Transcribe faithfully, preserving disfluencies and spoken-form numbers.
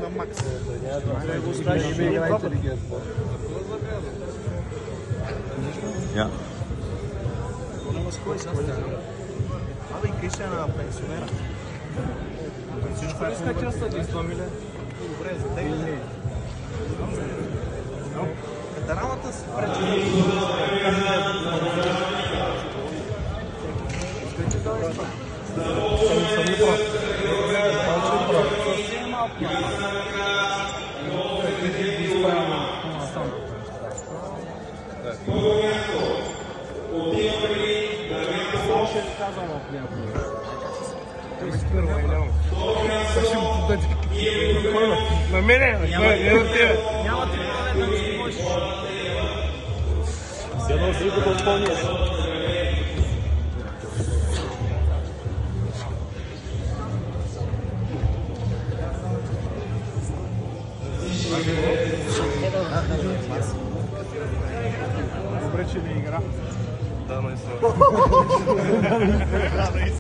на Макс. Трябва да го оставиш и да играете Лига. Ja. Няма с кой сега става. Абе, и къй ще е на пенсионера? Всичко ли иска тя стъди сто миле? Добре, за тега ли? Катарамата се пречи. Искай, че това е това. Съм ли прав? Съм ли прав? Съвсем малко. Ще ви казвам в някакво. Той си първа и няма. Сега ще му подади. На мене, не на тебе. Няма ти правен, да си можеш. Си едно си като изпълниш. Добре, че не игра. Да, наистина.